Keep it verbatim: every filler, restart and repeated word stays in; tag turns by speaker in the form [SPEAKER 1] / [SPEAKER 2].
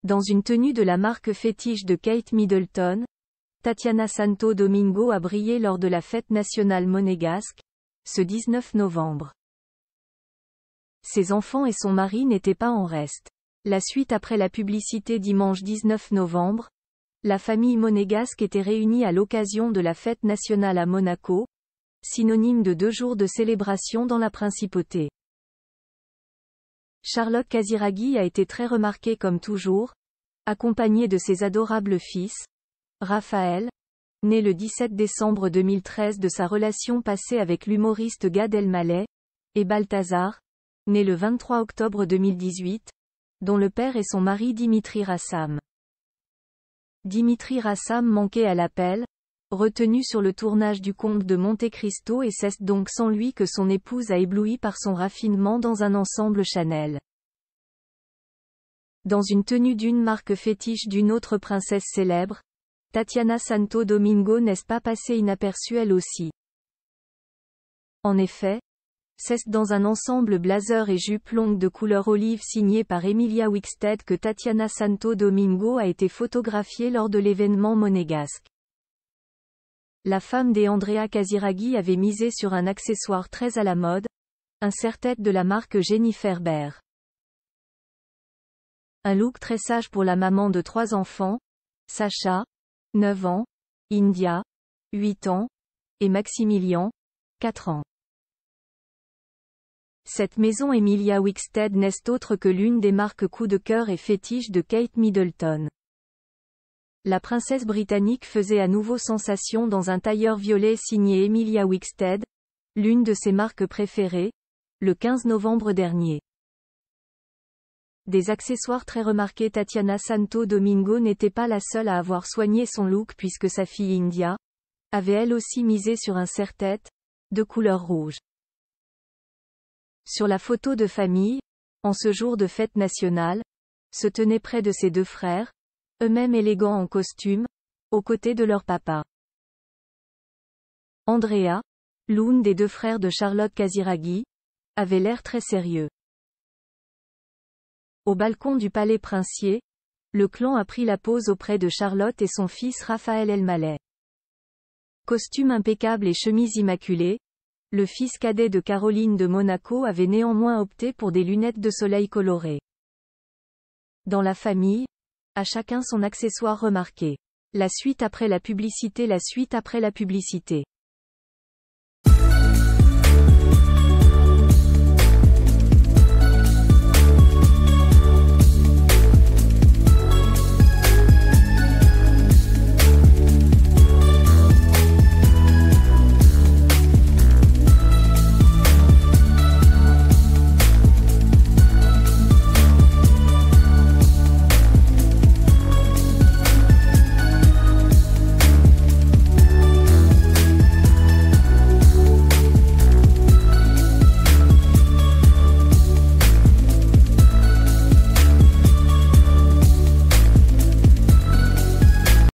[SPEAKER 1] Dans une tenue de la marque fétiche de Kate Middleton, Tatiana Santo Domingo a brillé lors de la fête nationale monégasque, ce dix-neuf novembre. Ses enfants et son mari n'étaient pas en reste. La suite après la publicité dimanche dix-neuf novembre, la famille monégasque était réunie à l'occasion de la fête nationale à Monaco, synonyme de deux jours de célébration dans la principauté. Charlotte Casiraghi a été très remarquée comme toujours, accompagnée de ses adorables fils, Raphaël, né le dix-sept décembre deux mille treize de sa relation passée avec l'humoriste Gad Elmaleh, et Balthazar, né le vingt-trois octobre deux mille dix-huit, dont le père est son mari Dimitri Rassam. Dimitri Rassam manquait à l'appel, retenu sur le tournage du Comte de Monte Cristo et c'est donc sans lui que son épouse a ébloui par son raffinement dans un ensemble Chanel. Dans une tenue d'une marque fétiche d'une autre princesse célèbre, Tatiana Santo Domingo n'est pas passée inaperçue elle aussi. En effet, c'est dans un ensemble blazer et jupe longue de couleur olive signé par Emilia Wicksteed que Tatiana Santo Domingo a été photographiée lors de l'événement monégasque. La femme des Andrea Casiraghi avait misé sur un accessoire très à la mode, un serre-tête de la marque Jennifer Behr. Un look très sage pour la maman de trois enfants, Sacha, neuf ans, India, huit ans, et Maximilian, quatre ans. Cette maison Emilia Wicksteed n'est autre que l'une des marques coup de cœur et fétiche de Kate Middleton. La princesse britannique faisait à nouveau sensation dans un tailleur violet signé Emilia Wicksteed, l'une de ses marques préférées, le quinze novembre dernier. Des accessoires très remarqués. Tatiana Santo Domingo n'était pas la seule à avoir soigné son look puisque sa fille India avait elle aussi misé sur un serre-tête, de couleur rouge. Sur la photo de famille, en ce jour de fête nationale, se tenait près de ses deux frères, eux-mêmes élégants en costume, aux côtés de leur papa. Andrea, l'une des deux frères de Charlotte Casiraghi, avait l'air très sérieux. Au balcon du palais princier, le clan a pris la pose auprès de Charlotte et son fils Raphaël Elmaleh. Costume impeccable et chemise immaculée, le fils cadet de Caroline de Monaco avait néanmoins opté pour des lunettes de soleil colorées. Dans la famille, à chacun son accessoire remarqué. La suite après la publicité La suite après la publicité.